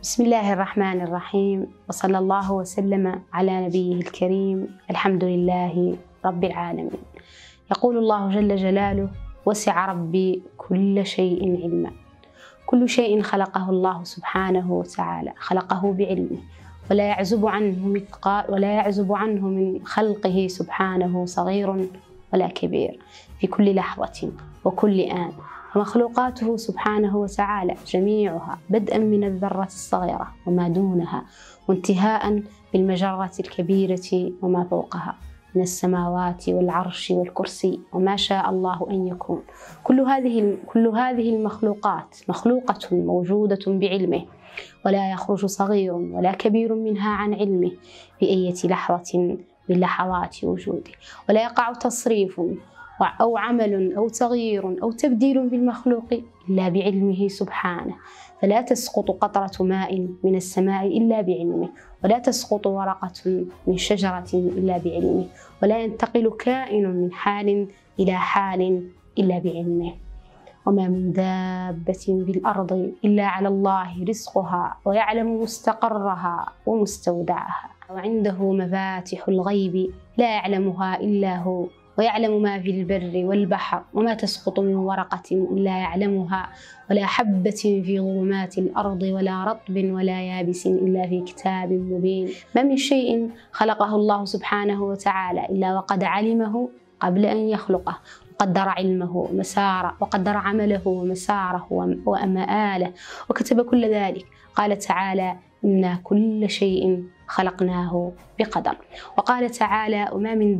بسم الله الرحمن الرحيم، وصلى الله وسلم على نبيه الكريم. الحمد لله رب العالمين. يقول الله جل جلاله: وسع ربي كل شيء علما. كل شيء خلقه الله سبحانه وتعالى، خلقه بعلمه، ولا يعزب عنه من خلقه سبحانه صغير ولا كبير في كل لحظة وكل آن. ومخلوقاته سبحانه وتعالى جميعها بدءا من الذرة الصغيرة وما دونها، وانتهاء بالمجرة الكبيرة وما فوقها من السماوات والعرش والكرسي وما شاء الله أن يكون. كل هذه المخلوقات مخلوقة موجودة بعلمه، ولا يخرج صغير ولا كبير منها عن علمه في أي لحظة من لحظات وجوده، ولا يقع تصريف أو عمل أو تغيير أو تبديل بالمخلوق إلا بعلمه سبحانه. فلا تسقط قطرة ماء من السماء إلا بعلمه، ولا تسقط ورقة من شجرة إلا بعلمه، ولا ينتقل كائن من حال إلى حال إلا بعلمه. وما من دابة في الأرض إلا على الله رزقها ويعلم مستقرها ومستودعها، وعنده مفاتح الغيب لا يعلمها إلا هو، ويعلم ما في البر والبحر، وما تسقط من ورقة إلا يعلمها، ولا حبة في ظلمات الأرض ولا رطب ولا يابس إلا في كتاب مبين. ما من شيء خلقه الله سبحانه وتعالى إلا وقد علمه قبل أن يخلقه، وقدر علمه ومساره، وقدر عمله ومساره ومآله، وكتب كل ذلك. قال تعالى: إنا كل شيء خلقناه بقدر. وقال تعالى: وما من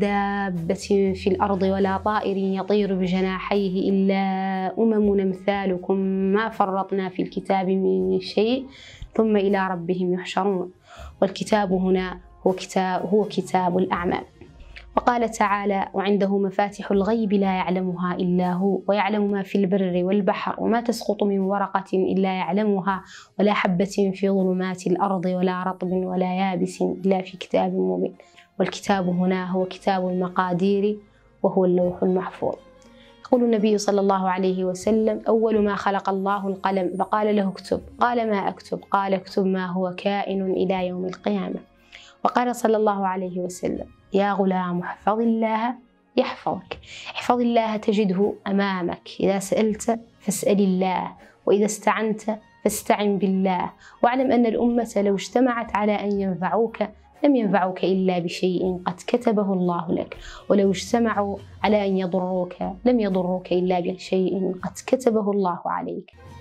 دابة في الأرض ولا طائر يطير بجناحيه إلا أمم أمثالكم ما فرطنا في الكتاب من شيء ثم إلى ربهم يحشرون. والكتاب هنا هو كتاب الأعمال. وقال تعالى: وعنده مفاتح الغيب لا يعلمها إلا هو، ويعلم ما في البر والبحر، وما تسقط من ورقة إلا يعلمها، ولا حبة في ظلمات الأرض ولا رطب ولا يابس إلا في كتاب مبين. والكتاب هنا هو كتاب المقادير، وهو اللوح المحفوظ. يقول النبي صلى الله عليه وسلم: أول ما خلق الله القلم، فقال له: اكتب. قال: ما أكتب؟ قال: اكتب ما هو كائن إلى يوم القيامة. وقال صلى الله عليه وسلم: يا غلام احفظ الله يحفظك، احفظ الله تجده أمامك، إذا سألت فاسأل الله، وإذا استعنت فاستعن بالله. واعلم أن الأمة لو اجتمعت على أن ينفعوك لم ينفعوك إلا بشيء قد كتبه الله لك، ولو اجتمعوا على أن يضروك لم يضروك إلا بشيء قد كتبه الله عليك.